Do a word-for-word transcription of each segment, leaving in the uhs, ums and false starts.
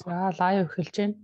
За лайв эхэлж байна.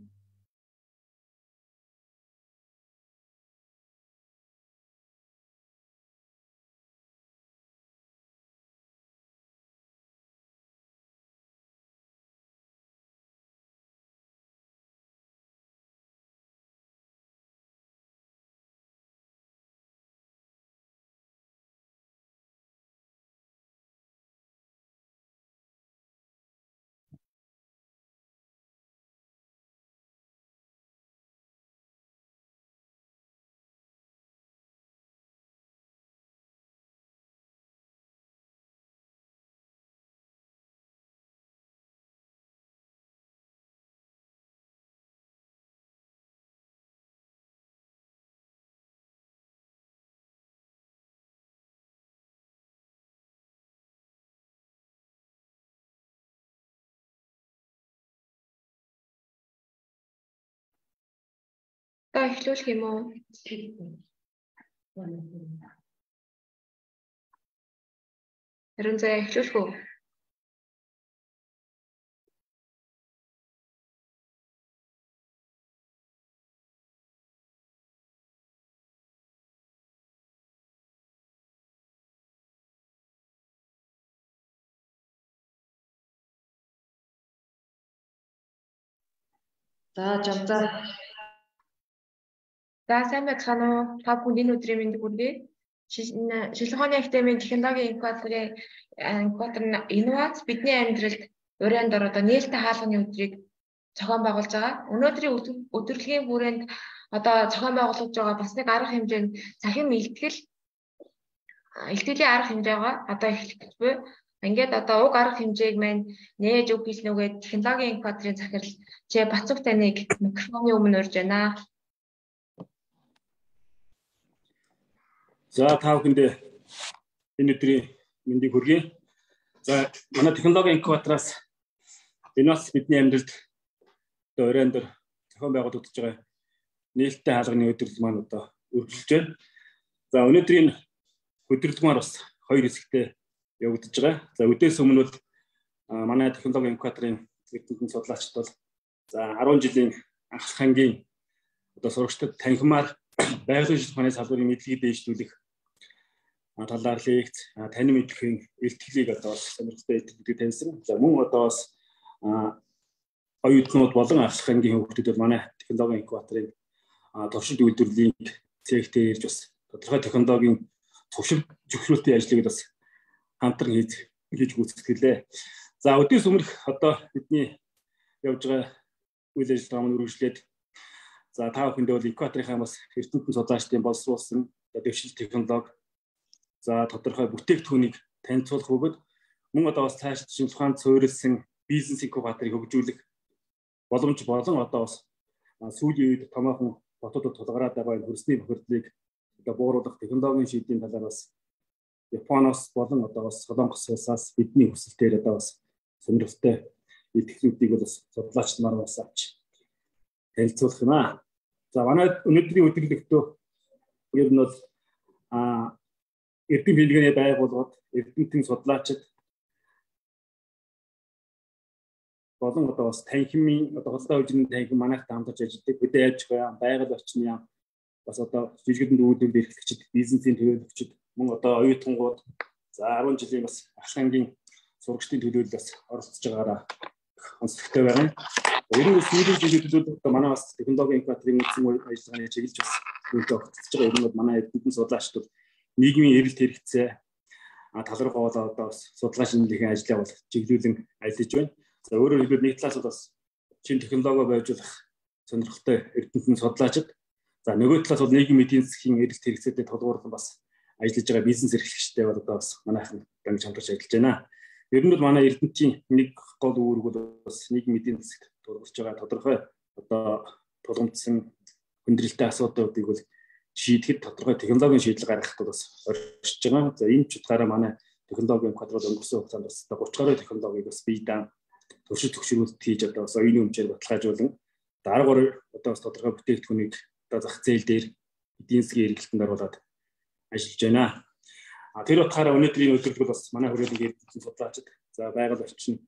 Та эхлүүлэх юм уу? Харин за эхлүүлэх үү? За жамзаа. За сайн байцгаана уу? Та бүхэнд энэ өдрийн мэндийг хүргэе. Шилжихооны Академийн технологийн инкубаторын инкубатор инновац бидний амьдралд урайнд ороод нээлттэй хаалганы өдрийг зохион байгуулж байгаа. Өнөөдрийн өдөрлөгийн хүрээнд одоо зохион байгуулж байгаа бас нэг арга хэмжээ нь цахим илтгэл илтгэлийн арга хэмжээ байгаа. Одоо эхлэх буй. Ингээд одоо уг арга хэмжээг маань нээж өг хэлнүүгээд технологийн инкубаторын захирал Ч Бацуг таныг микрофоны өмнө урьж байна. За та бүхэнд энэ өдрийн мэндийг хүргэе. За манай технологийн инкубатораас энэ бас бидний амьдралд одоо урайнд зохион байгуулагдаж байгаа нээлттэй хаалганы өдөрлөг маань одоо үргэлжлэж байна. За өнөөдрийн өдөрлөг маань бас хоёр хэсэгтээ явагдаж байгаа. За өдөөс өмнө бол манай технологийн инкубаторын эрдэмтэн судлаачид бол за арван жилийн анхлах хангийн одоо сурагчдад танхимаар байгалийн шийдвэр ухааны салбарын мэдлэгийг дэвшүүлэх талаар лекц, танин мэдлэгийн илтгэлийг одоо сонирхолтой илтгэлийг таньсан. За мөн одоо бас оюутнууд болон анхлах хангийн хүүхдүүд бол манай технологийн инкубаторын туршилт үйлдвэрлэлийн цэгтээ ирж бас тодорхой технологийн туршилт зөвшөөрлтийн ажлыг бас хамтран хийж хийж гүйцэтгэлээ. За өдөөс өмнөх одоо бидний явж байгаа үйл ажиллагаа маань үргэлжлээд за та бүхэнд бол инкубаторынхаа бас эрдэмтэн судлаачдын боловсруулсан дэвшил технологи за тодорхой бүтээгдэхүүнийг танилцуулах бөгөөд мөн одоо бас цааш шинжилгээ ухаанд суурилсан бизнес инкубаторыг хөгжүүлэх боломж болон одоо бас сүүлийн үед томоохон хотуудад тулгараад байгаа энэ хөрсний бохирдлыг одоо бууруулах технологийн шийдвэрийн талаар бас Японоос болон одоо бас Солонгос улсаас бидний хүсэлтээр одоо бас сонирхолтой илтгэлүүдийг бас судлаач нар бас авч танилцуулах юм аа. За манай өнөөдрийн өдөрлөгтөө ер нь бол а эрдэм билгээний байгууллагууд, эрдэмтэн судлаачид болон одоо бас танхимын одоо холдоо хөгжлийн танхим манайх хамтарч ажилладаг хөдөө аж ахуйн, байгаль орчны яам бас одоо жижигэн үйлдвэр эрхлэгчид, бизнесийн төлөөлөгчид, мөн одоо оюутангууд за арван жилийн бас ахлангийн сурагчдын төлөөлөл бас оролцож байгаараа онцлогтой байна. Ер нь сүүлийн жилүүд одоо манай бас технологийн инкубаторын үндсэн ажиллагааны чиглэж бас үйлдэл огцож байгаа. Ер нь манай эрдэмтэн судлаачид нийгмийн эрэлт хэрэгцээ тал руу болоод одоо бас судалгаа шинжилгээний ажлаа бол чиглүүлэн ажиллаж байна. За өөрөөр хэлбэл нэг талаас бас шинэ технологи бойжуулах сонирхолтой эрдэмтэн судлаачид за нөгөө талаас бол нийгмийн эдийн засгийн эрэлт хэрэгцээтэй тулгуурлан бас ажиллаж байгаа бизнес эрхлэгчтэй бол одоо бас манайхан дамж хамтарч ажиллаж байна. Ер нь бол манай эрдэмтний нэг гол үүрэг бол бас нийгмийн эдийн засагт тулгарч байгаа тодорхой одоо тулгамдсан хүндрэлтэй асуудлуудыг бол шийдэхэд тодорхой технологийн шийдэл гаргахад бас оршиж байгаа. За энэ ч утгаараа манай технологийн квадрат өнгөрсөн хугацаанд бас тридцать гаруй технологиг бас бие даан туршилт төгсрүүлэлт хийж одоо бас оюуны хэмжээнд баталгаажуулан дараагаар одоо бас тодорхой бүтээгдэхүүнийг одоо зах зээл дээр эдийн засгийн эргэлтэнд оруулаад ажиллаж байна. А тэр утгаараа өнөөдрийн өдөрлөг бас манай хүрээлэн эрдэмтэн судлаачид за байгаль орчин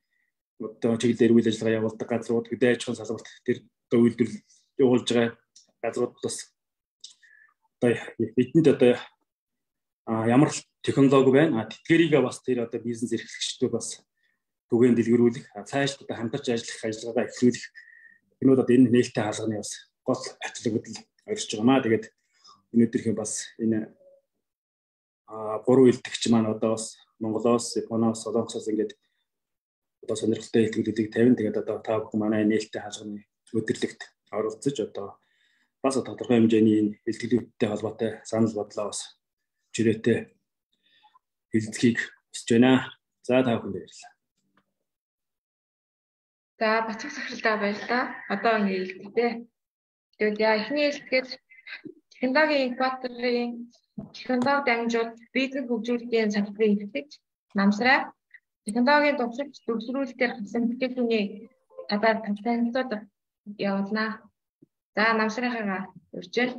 одоо чиглэлээр үйл ажиллагаа явуулдаг газрууд, хөдөө аж ахуйн салбарт тэр одоо үйлдвэрлэл явуулж байгаа газрууд бас одоо эднэд одоо ямар технологи байна. Тэдгэрийг бас тэр одоо бизнес эрхлэгчдүүд бас түгээн дэлгэрүүлэх, цааш одоо хамтарч ажиллах ажиллагаагаа эхлүүлэх энэ одоо энэ нээлттэй хаалганы бас гол ачлаг бодол орж байгаа маа. Тэгээд өнөөдрийнх бас энэ гурван илтгэгч маань одоо бас Монголоос, Японоос, Солонгосоос ингээд одоо сонирхолтой илтгэлүүдийг тавина. Тэгээд одоо та бүхэн манай нээлттэй хаалганы өдөрлөгт оролцож одоо бас тодорхой хэмжээний энэ илтгэлүүдтэй холбоотой санал бодлоо бас чирээтэй хэлцгийг хүсэж байна. За та бүхэнд баярлалаа. За бацаг сахралтаа баярлалаа. Одоо ингэ илтгэдэг. Тэгээд яа эхний илтгэл технологийн инкубаторын технологи дамжуулалт бизнес хөгжүүлэлтийн салбарын илтгэж намсраа технологийн төвшөлт төвлөрүүлэлтээр хасан бүтээлчний талаар танилцуулга явуулнаа. За намсрынхаа үржил.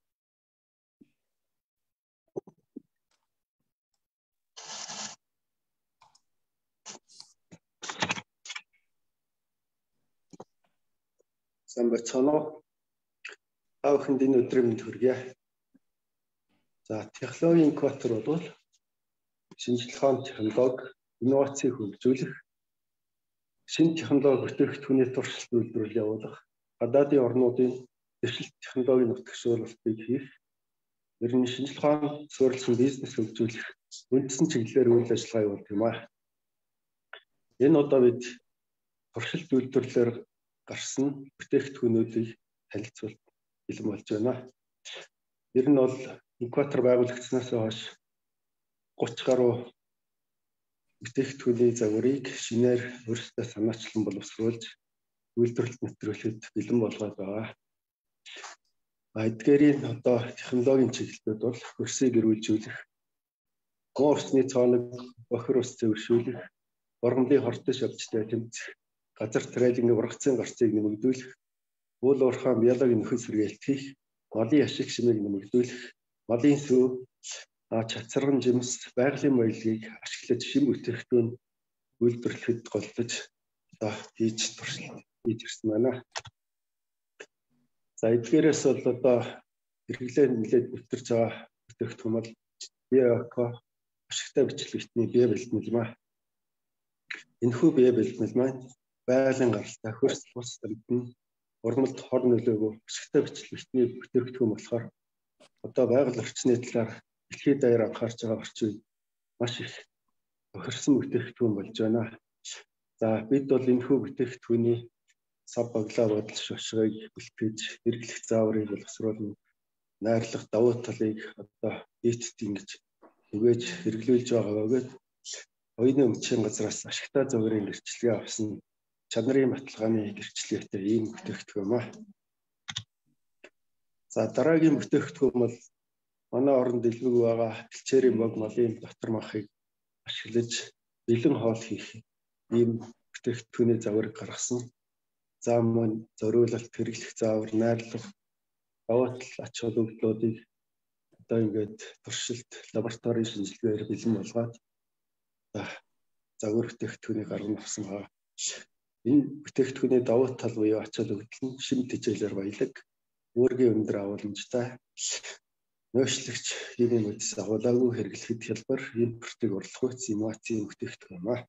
Сайн байцгаана уу? Та бүхэнд энэ өдрийн мэнд хүргэе. За технологийн инкубатор бол шинжлэх ухааны технологи, инновацийг хөгжүүлэх, шинэ технологи бүтээгдэхүүний туршилт үйлдвэрлэл явуулах, гадаадын орнуудын дэвшилт технологийн нутагшуулалтыг хийх, ер нь шинжлэх ухаанд суурилсан бизнес хөгжүүлэх үндсэн чиглэлээр үйл ажиллагаа явуулдаг юм аа. Энэ удаа бид туршилт үйлдвэрлэлээр гарсан бүтээгдэхүүнүүдийг танилцуулах бэлэн болж байна. Ер нь бол инкубатор байгуулагдсанаас хойш гуч гаруй бүтээгдэхүүний загварыг шинээр өөрсдөө санаачлан боловсруулж үйлдвэрлэлд нэвтрүүлэхэд бэлэн болгоод байгаа. Эдгээрийн одоо технологийн чиглэлүүд бол хөрсийг эрүүлжүүлэх, гоо усны цооног бохир ус зөвшөөрөх, ургамлын хортон шавжтай тэмцэх, газар трейлинг ургацын гарцыг нэмэгдүүлэх, уул уурхай биологийн нөхөн сэргээлт хийх, малын ашиг шимийг нэмэгдүүлэх, малын сүү, чацарган жимс, байгалийн маялыг ашиглаж шим бүтээгдэхүүн үйлдвэрлэхэд голдож одоо хийж туршилт хийж ирсэн байна. За эдгээрээс бол одоо хэрэглээ нэлээд бүтэрч байгаа бүтээгдэхүүн бол биоэко ашигтай бичлэгтний бие бэлтгэл маа. Энэхүү бие бэлтгэл маань байгалийн гаралтай хөрс бус амьтан урмалд хор нөлөөгөө ашигтай бичлэгтний бүтээгдэхүүн болохоор одоо байгаль орчны талаар дэлхийд даяар анхаарч байгаа орчин үед маш их тохирсон бүтээгдэхүүн болж байна. За бид бол энэхүү бүтээгдэхүүний сав баглаа бодол шошгыг бэлтгэж хэрэглэх зааврыг боловсруулна. Найрлах давуу талыг одоо нийтэд ингэж түгээж хэрэглүүлж байгаа бөгөөд оюуны өмчийн газраас ашигтай зөвгөрийн гэрчлэгээ авсан чанарын баталгааны гэрчлэгтэй ийм бүтээгдэхүүн маа. За дараагийн бүтээгдэхүүн бол манай орнд дэлгэг байгаа бэлчээрийн бог малын дотор махыг ашиглаж бэлэн хоол хийх ийм бүтээгдэхүүний завар гаргасан. За мөн зориулалт хэрэглэх заавар, найрлах давуу тал ач холбогдлуудыг одоо ингээд туршилт лабораторийн шинжилгээгээр бэлэн болгоод загвар бүтээгдэхүүнийг гарган авсан байгаа. Энэ бүтээгдэхүүний давуу тал буюу ач холбогдол нь шим тэжээлэр баялаг, үүргийн өндөр агуулмжтай, нөөцлөгч химийн үдс агуулаагүй хэрэглэхэд хялбар, импортыг урлахуйц инновацийн бүтээгдэхүүн маа.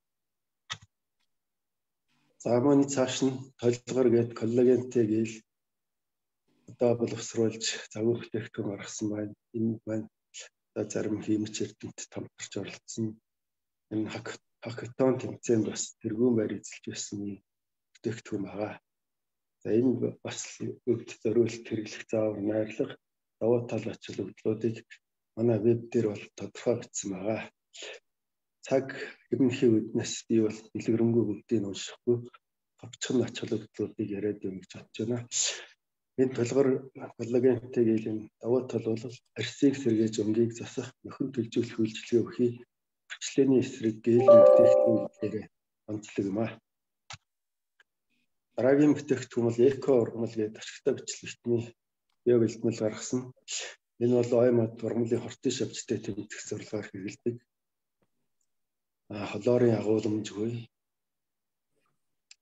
За мөн цааш нь толгор гээд коллагентэй гээл одоо боловсруулж загвар бүтээгдэхүүн гаргасан байна. Энэ маань одоо зарим химич эрдэмт томторч оролцсон. Энэ хакатон тэмцээнд бас тэргүүн байр эзэлж байсан бүтээгдэхүүн байгаа. За энэ бас өвд зориулт хэрэглэх заавар, найрлах давуу тал ач холбогдлуудыг манай веб дээр бол тодорхой бичсэн байгаа. Цаг өмнөхий үднэс би бол дэлгэрэнгүй бүгдийг уншихгүй товчхон ач холбогдлуудыг яриад юм гэж бодож байна. Энэ толгор коллагентэй гээлийн давуу тал бол арсыг сэргээж өнгийг засах, нөхөн төлжүүлэх үйлчилгээ өгөхий, хүчлээний эсрэг гээлийн бүтээгдэхүүнээр онцлог юм аа. Дараагийн бүтээгдэхүүн бол эко ургамал гэдэг ашигтай бичлэгтний бие бэлтгэл гаргасан. Энэ бол оймод ургамлын хортын шавжтай тэмдэх зорилгоор хэрэгэлдэг. А холоорын агуулмжгүй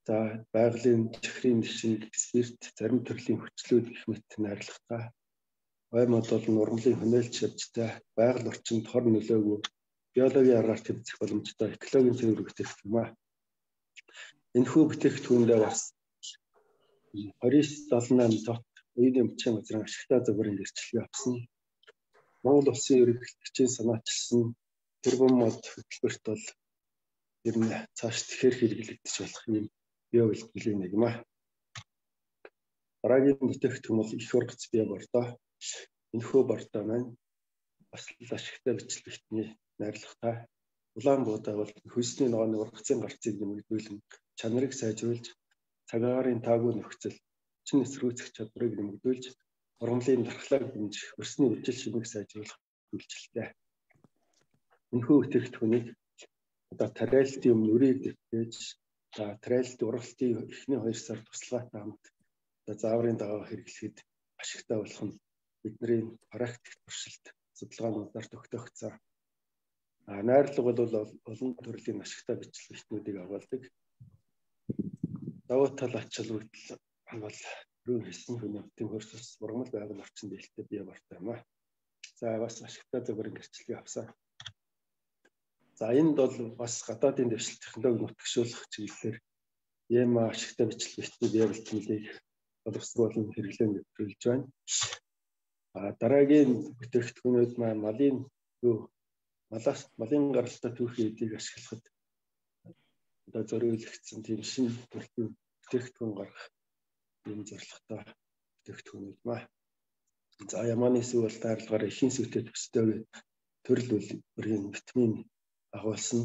За байгалийн чихрийн нишин спирт зарим төрлийн хүчлүүд гэх мэт найрлагатай. Оймод бол нурмлын хөнөөлч шавжтай байгаль орчинд хор нөлөөгүй биологийн аргаар тэмцэх боломжтой экологийн цэвэр бүтээгдэхүүн юм аа. Энэхүү бүтээгдэхүүндээ бас двадцать семь дот үеийн өмчийн газрын ашигтай зөвөрийн гэрчлэгээ авсан. Монгол улсын ерөнхийлөгчийн санаачилсан тэрбум мод хөтөлбөрт бол ер нь цааш тэгэхээр хэрэглэгдэж болох юм био бэлтгэлийн нэг юм аа. Дараагийн бүтээгдэхүүн бол их ургац био бордоо. Энэхүү бордоо маань бас л ашигтай бичлэгтний найрлагатай. Улаан буудаа бол хөлсний ногооны ургацын гарцыг нэмэгдүүлэн чанарыг сайжруулж, цагаагаар таагүй нөхцөл, чин эсрүүцэх чадварыг нэмэгдүүлж, ургамлын дархлааг дэмжих, өрсний үжил шимийг сайжруулах үйлчлэлтэй. Энэхүү бүтээгдэхүүнийг одоо тарайлтын өмнө үрийг дэвтээж, за тарайлт ургалтын эхний хоёр сар туслагаатай хамт одоо зааврын дагаа хэрэглэхэд ашигтай болох нь бидний практик туршилт судалгаануудаар тогтоогдсон. А найрлага бол олон төрлийн ашигтай бичлэгтнүүдийг агуулдаг. Давуу тал ач холбогдол бол рүү хийсэн хүний хотын хөрс ус ургамал байгаль орчинд ээлтэй бие бортой юм аа. За бас ашигтай зөвөрийн гэрчлэгээ авсан. За энд бол бас гадаадын дэвшил технологи нутагшуулах чиглэлээр ЕМА ашигтай бичлэгтний бие бэлтгэлийг боловсруулан хэрэглэн нэвтрүүлж байна. А дараагийн бүтээгдэхүүнүүд маань малын юу малаас малын гаралтай түүхий эдийг ашиглахад одоо зориулагдсан тийм шинэ төрлийн бүтээгдэхүүн гаргах юм зорилготой бүтээгдэхүүнүүд маа. За ямааны сүв бол дайрлагаар эхийн сүвтэй төстэй төрөл бүрийн витамин агуулсан.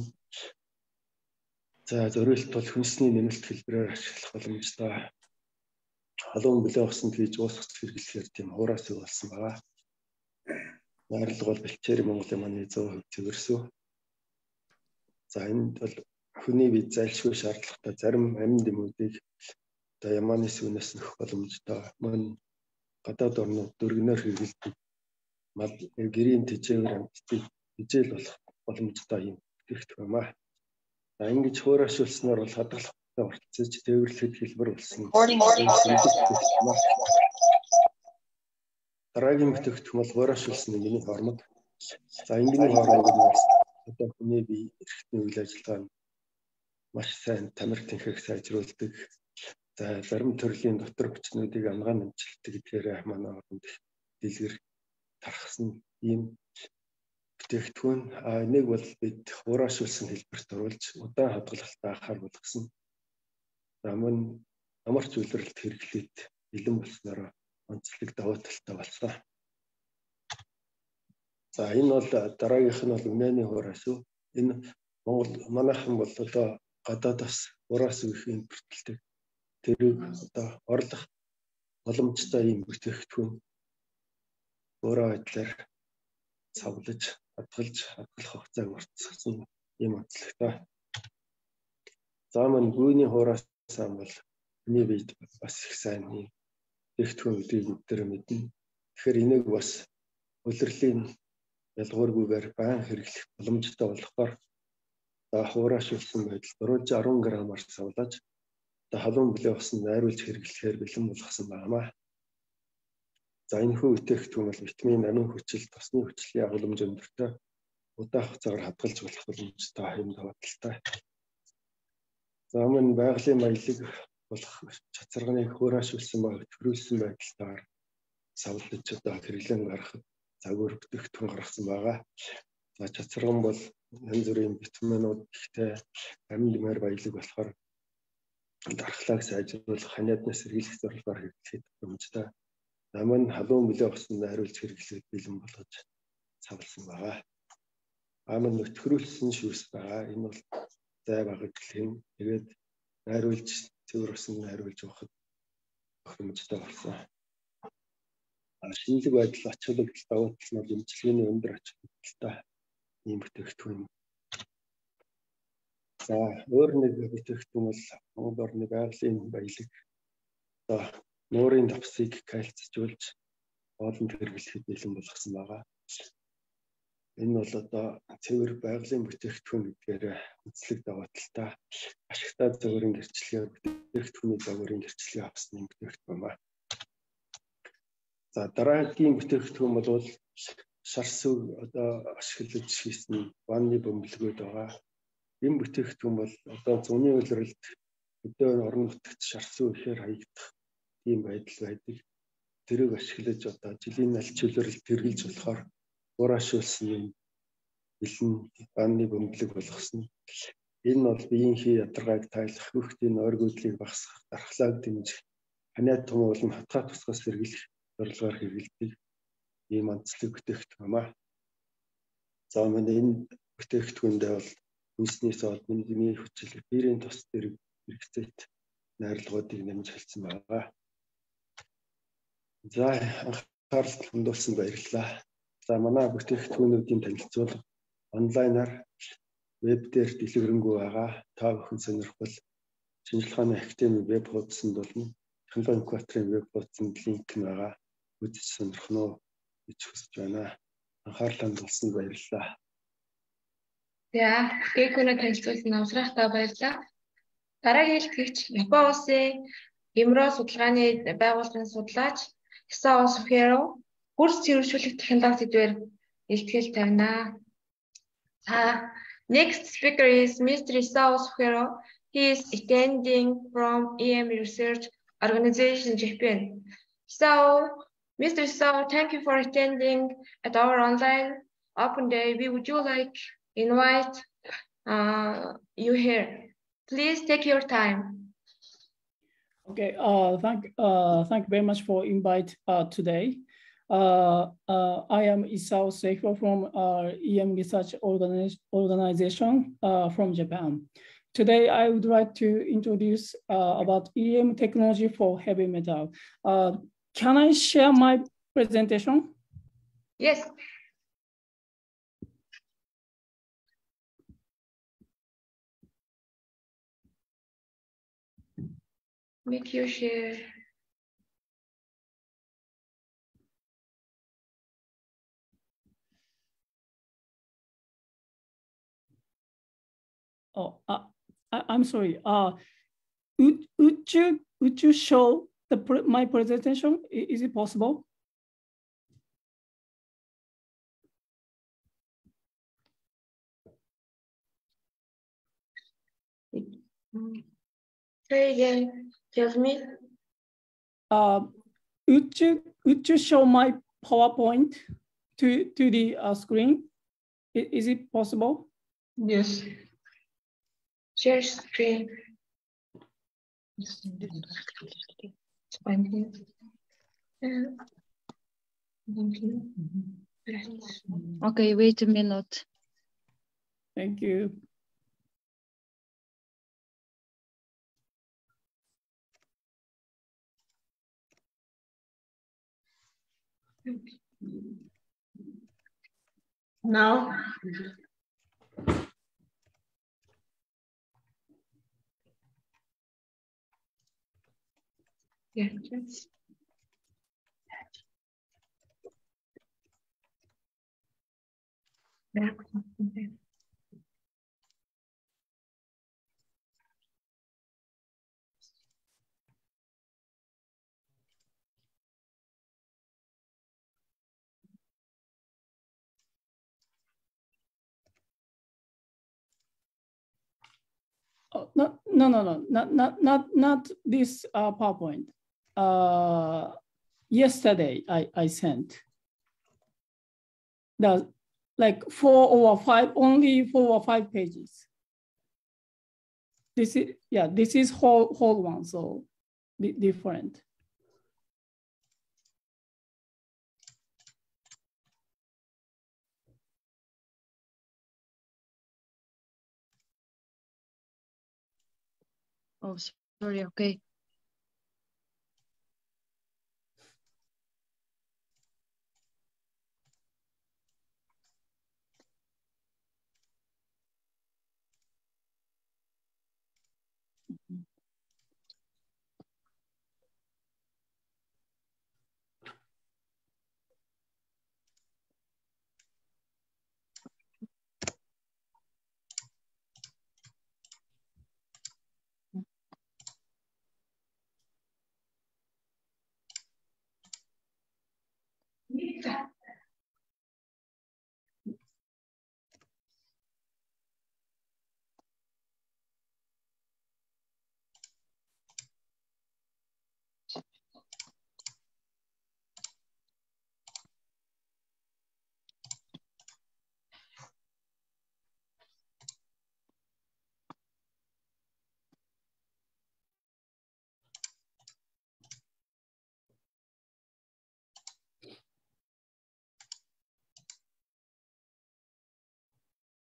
За зориулт бол хүнсний нэмэлт хэлбэрээр ашиглах боломжтой. Халуун бүлээн усанд хийж уусгах хэрэглэхээр тийм хуурай сүв болсон байгаа. Найрлага бол бэлчээр Монголын маань сто процент цэвэрсүү. За энд бол хүний бие зайлшгүй шаардлагатай зарим амин дэмүүдийг одоо ямааны сүнээс нөх боломжтой. Мөн гадаад орнууд дөргөнөөр хэрэглэдэг мал гэрийн тэжээвэр амьтдыг хижээл болох боломжтой юм бүтээгдэхүүн юм аа. За ингэж хуурайшуулснаар бол хадгалахтай оролцож тээвэрлэхэд хэлбэр болсон. Дараагийн бүтээгдэхүүн бол хуурайшуулсан энгийн хормог. За энгийн хормог нь бас одоо хүний бие эрхтний үйл ажиллагаанд маш сайн тамир тэнхэг сайжруулдаг. За зарим төрлийн дотор хүчнүүдийг амгаан амжилтдаг гэдгээр манай оронд дэлгэр тархсан ийм бүтээгдэхүүн. А энийг бол бид хуурайшуулсан хэлбэрт оруулж удаан хадгалалтаа анхаар болгосон. За мөн амарч үлрэлт хэрэглээд бэлэн болсноор онцлог давуу талтай болсон. За энэ бол дараагийнх нь бол үнэний хуурайшуу. Энэ Монгол манайхан бол одоо гадаадаас хуурайшуу их импортлдог. Тэрийг одоо орлох боломжтой юм бүтээгдэхүүн өөрөө байдлаар савлаж, хадгалж, хадгалах хугацааг уртасгасан юм онцлогтой. За мөн гүйний хуурайшаа бол хүний биед бас их сайн юм бүтээгдэхүүн гэдгийг бүгдээр мэднэ. Тэгэхээр энийг бас улирлын ялгуургүйгээр байн хэрэглэх боломжтой болохоор хуурайшуулсан байдалд оруулж арван граммаар савлаж халуун бүлээн усанд найруулж хэрэглэхээр бэлэн болгосон байна. За энэхүү бүтээгдэхүүн бол витамин, амин хүчил, тосны хүчлийн агуулмж өндөртэй удаан хугацаагаар хадгалж болох боломжтой юм давуу талтай. За мөн байгалийн маялыг болох чацарганыг хуурайшуулсан ба хөтгөрүүлсэн байдалтаар савлаж одоо хэрэглэн гаргахад загвар бүтээгдэхүүн гаргасан байгаа. За чацарган бол янз бүрийн витаминууд ихтэй амин маар баялаг болохоор дархлааг сайжруулах, ханиаднаас сэргийлэх зорилгоор хэрэглэхэд боломжтой. Намын халуун бүлээн усанд найруулж хэрэглэхэд бэлэн болгож савлсан байгаа. Амин нөтгөрүүлсэн шүүс байгаа. Энэ бол зай багаж гэх юм. Тэгээд найруулж цэвэр усанд найруулж явахад боломжтой болсон. Шинжлэх байдал ач холбогдол давуу тал нь эмчилгээний өндөр ач холбогдолтой ийм бүтээгдэхүүн. За өөр нэг бүтээгдэхүүн бол Монгол орны байгалийн баялаг одоо нуурын давсыг кальцжуулж хоолнд хэрэглэхэд бэлэн болгосон байгаа. Энэ бол одоо цэвэр байгалийн бүтээгдэхүүн гэдгээр үндэслэг даваа талтай ашигтай загварын гэрчлэгээр бүтээгдэхүүний загварын гэрчлэгээ авсны бүтээгдэхүүн ба. За дараагийн бүтээгдэхүүн бол шар сүг одоо ашиглаж хийсэн ванны бөмбөлгүүд байгаа. Энэ бүтээгдэхүүн бол одоо зуны улиралд өдөө орон нутагт шар сүг ихээр хаягдах ийм байдал байдаг. Тэрийг ашиглаж одоо жилийн аль чөлөөрөл тэргэлж болохоор уурашуулсан юм бэлэн ванны бөмбөлөг болгосон. Энэ бол биеийнхээ ядаргааг тайлах, хүүхдийн ойргуудлыг багасгах, дархлааг дэмжих, ханиад том болон хатгаа тусгас сэргийлэх зорилгоор хэрэглэдэг ийм онцлог бүтээгдэхүүн маа. За манай энэ бүтээгдэхүүндээ бол үндэсний сод, мэндийн хүчил, биерийн тус зэрэг хэрэгцээт найрлагуудыг нэмж хэлсэн байгаа. За анхаарал хандуулсан баярлалаа. За манай бүтээгдэхүүнүүдийн танилцуулга онлайнаар веб дээр дэлгэрэнгүй байгаа. Та бүхэн сонирхвол шинжилгээ ухааны академи веб хуудсанд болон технологи инкубаторын веб хуудсанд линк нь байгаа. Үзэж сонирхно уу гэж хүсэж байна. Анхаарал хандуулсан баярлалаа. За, бүтээгдэхүүнээ танилцуулсан авсрахтаа баярлалаа. Дараагийн хэлтгэгч Япон улсын Имро судалгааны байгууллагын судлаач Isao Suihiro хурц цэвэршүүлэх технологи сэдвээр илтгэл тавина. Uh, next speaker is Mister Isao Suihiro. He is attending from E M Research Organization Japan. So, Mister Isao, thank you for attending at our online open day. We would you like invite uh, you here. Please take your time. Okay. Uh, thank uh, thank you very much for invite uh, today. Uh, uh, I am Isao Suihiro from uh, E M Research Organi Organization uh, from Japan. Today, I would like to introduce uh, about E M technology for heavy metal. Uh, can I share my presentation? Yes. Make you share. Oh, uh, I, I'm sorry. Uh, would, would you would you show the my presentation? Is it possible? Say again. Tell me. Uh, would you would you show my PowerPoint to to the uh, screen? Is, is it possible? Yes. Share screen. Okay, wait a minute. Thank you. Now. Yeah. Oh, no, no, no, no, not not not not this uh, PowerPoint. Uh, yesterday I I sent the like four or five, only four or five pages. This is yeah, this is whole whole one, so different. Oh, sorry, okay.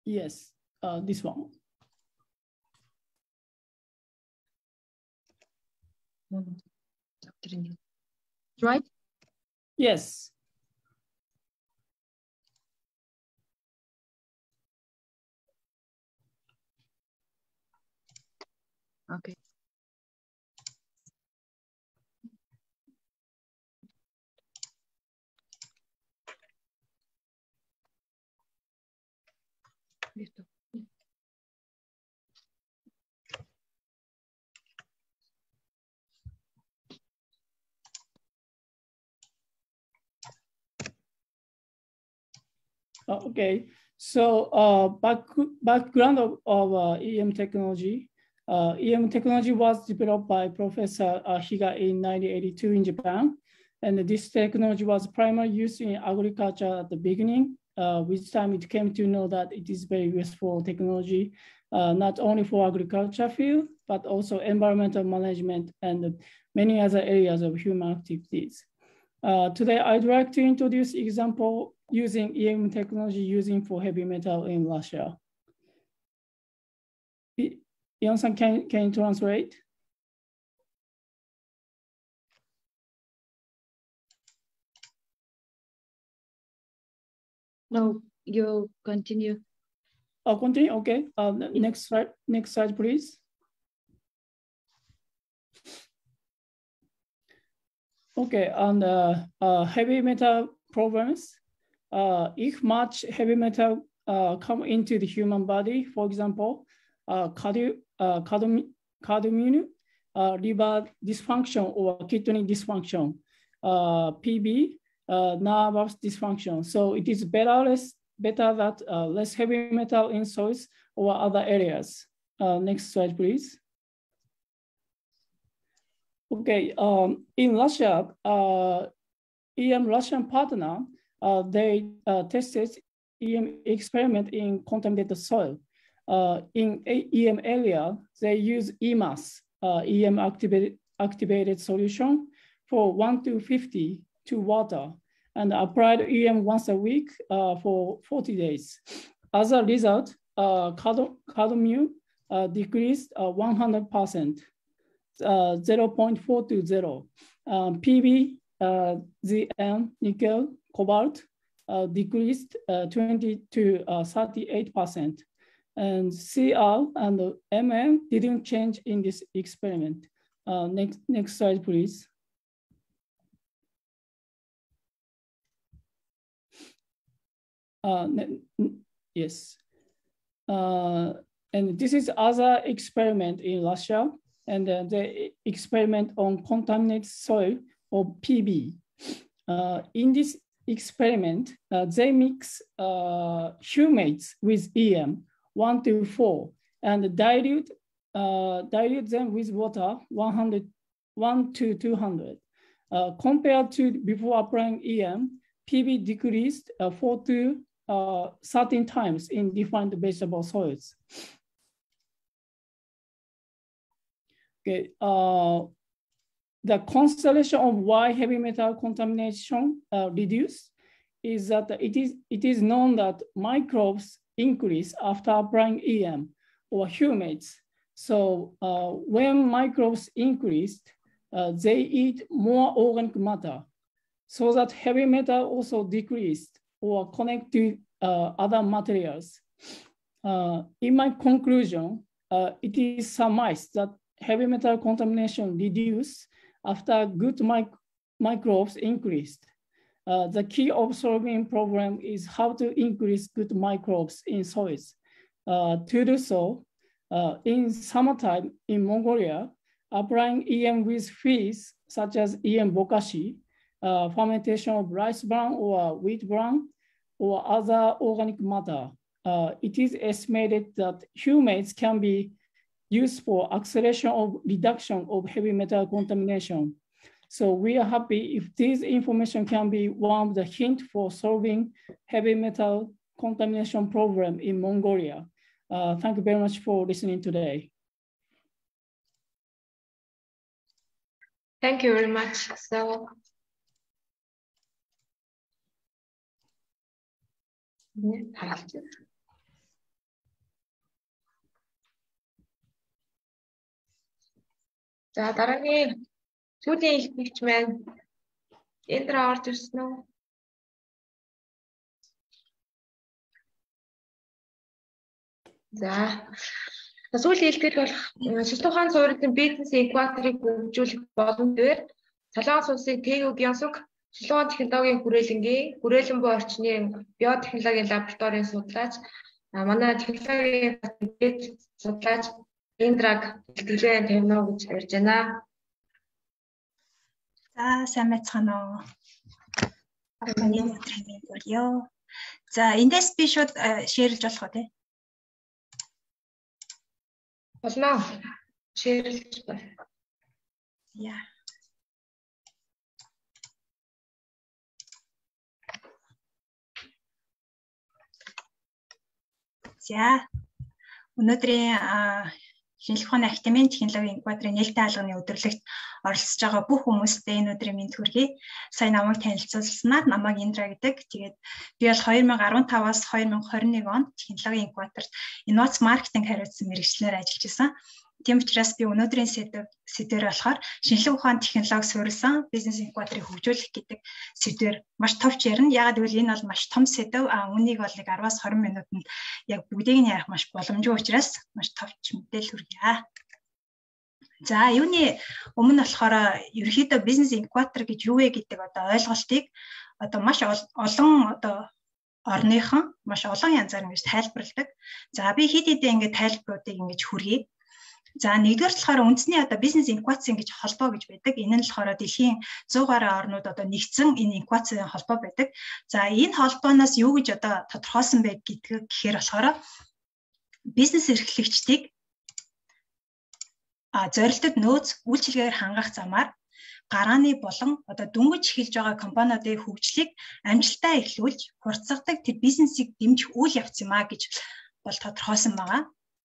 Yes, uh, this one. Right? Yes. Okay. Listo. Okay, so uh, back, background of, of uh, E M technology. Uh, E M technology was developed by Professor uh, Higa in nineteen eighty-two in Japan. And this technology was primarily used in agriculture at the beginning. Uh, with time, it came to know that it is very useful technology, uh, not only for agriculture field, but also environmental management and many other areas of human activities. Uh, today, I'd like to introduce example using E M technology using for heavy metal in Russia. Ion-san, can, can you translate? No, you continue. I'll continue, okay. Uh, next slide, next slide, please. Okay, and uh, uh, heavy metal problems. Uh, if much heavy metal uh, come into the human body, for example, uh, cardio, uh, cadmium, cadmium uh, liver dysfunction or kidney dysfunction, uh, P B, uh, nervous dysfunction. So it is better less better that uh, less heavy metal in soils or other areas. Uh, next slide, please. Okay, um, in Russia, uh, E M Russian partner, uh, they uh, tested E M experiment in contaminated soil. Uh, in E M area, they use E M A S, uh, E M activated, activated solution for one to fifty to water and applied E M once a week uh, for forty days. As a result, uh, cadmium uh, decreased uh, one hundred percent. Uh, zero point four to zero. Um, P B, uh, Z N, nickel, cobalt uh, decreased uh, twenty to thirty-eight percent. And C R and M N didn't change in this experiment. Uh, next, next slide, please. Uh, yes. Uh, and this is other experiment in Russia. And uh, the experiment on contaminated soil or P B. Uh, in this experiment, uh, they mix uh, humates with E M one to four and dilute, uh, dilute them with water one hundred, one to two hundred. Uh, compared to before applying E M, P B decreased uh, four to uh, thirteen times in different vegetable soils. Okay, uh, the constellation of why heavy metal contamination uh, reduced is that it is, it is known that microbes increase after applying E M or humates. So uh, when microbes increased, uh, they eat more organic matter so that heavy metal also decreased or connect to uh, other materials. Uh, in my conclusion, uh, it is surmised that heavy metal contamination reduced after good mic microbes increased. Uh, the key of solving problem is how to increase good microbes in soils. Uh, to do so, uh, in summertime in Mongolia, applying E M with feeds such as E M bokashi, uh, fermentation of rice bran or wheat bran, or other organic matter, uh, it is estimated that humates can be used for acceleration of reduction of heavy metal contamination. So we are happy if this information can be one of the hint for solving heavy metal contamination problem in Mongolia. Uh, thank you very much for listening today. Thank you very much. So, yeah. За дараагийн сүүлийн хэлбэгч маань Эндра орж ирсэн үү? За сүүлийн хэлбэгт болох Шилдэг ухааны суурилсан бизнес инкубаторыг хөгжүүлэх боломжтой. Солонгос улсын Тэгэ Гёнсуг Шилдэг ухааны технологийн хүрээлэнгийн хүрээлэн буй орчны биотехнологийн лабораторийн судлаач манай технологийн судлаач Эндраг хэлтгэлээ тавина уу гэж ярьж байна. За сайн байцгаана уу. Апаны өдрийн болё. За эндээс би шууд шеэрлж болох уу те? Болно. Шеэрлж байна. Яа. За өнөөдрийн Шинжлэх ухааны Академийн технологийн инкубаторын нээлттэй хаалганы өдөрлөгт оролцож байгаа бүх хүмүүстээ энэ өдрийн мэнд хүргэе. Сайн намайг танилцуулснаар намайг Индра гэдэг. Тэгээд би бол две тысячи десять-аас две тысячи двадцать один онд технологийн инкубаторт инновац маркетинг хариуцсан мэргэжлээр ажиллаж байсан. Тийм учраас би өнөөдрийн сэдвээр болохоор шинжлэх ухааны технологи суурилсан бизнес инкубаторыг хөгжүүлэх гэдэг сэдвээр маш товч ярина. Яагаад гэвэл энэ бол маш том сэдв. А үнийг бол нэг десять-аас двадцать минутанд яг бүгдийг нь ярих маш боломжтой учраас маш товч мэдээлэл хүргье. За юуны өмнө болохоор ерөнхийдөө бизнес инкубатор гэж юу вэ гэдэг одоо ойлголтыг одоо маш олон одоо орныхон маш олон янзаар ингэж тайлбарладаг. За би хэд хэдэн ингэ тайлбаруудыг ингэж хүргэе. За нэгдүгээр болохоор үндэсний одоо бизнес инкубац гэж холбоо гэж байдаг. Энэ нь болохоор дэлхийн сто гаруй орнууд одоо нэгдсэн энэ инкубацийн холбоо байдаг. За энэ холбооноос юу гэж одоо тодорхойлсон бэ гэдгийг гэхээр болохоор бизнес эрхлэгчдийг а зорилтод нөөц үйлчилгээгээр хангах замаар гарааны болон одоо дөнгөж эхэлж байгаа компаниудын хөгжлийг амжилттай эхлүүлж хурцсагдаг тэр бизнесийг дэмжих үйл явц юм а гэж бол тодорхойлсон байгаа.